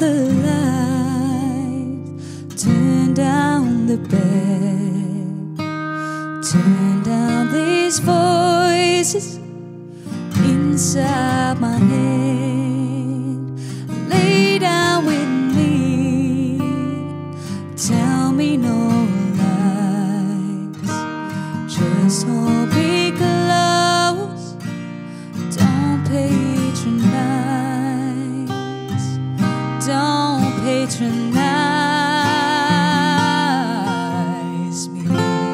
the lights, turn down the bed, turn down these voices inside my head. Lay down with me, tell me no lies, just hold me close, don't patronize, don't patronize me,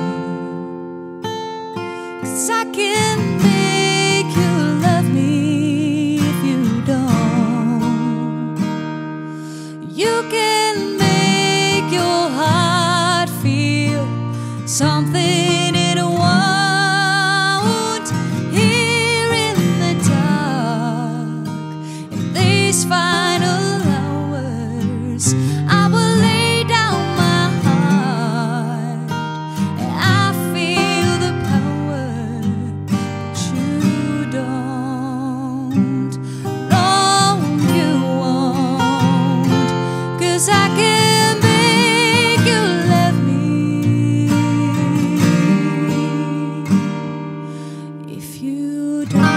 'cause I can make you love me if you don't. You can make your heart feel something it won't. Here in the dark, in these final hours, I will lay down my heart, and I feel the power, but you don't. No, you won't, 'cause I can make you love me if you don't.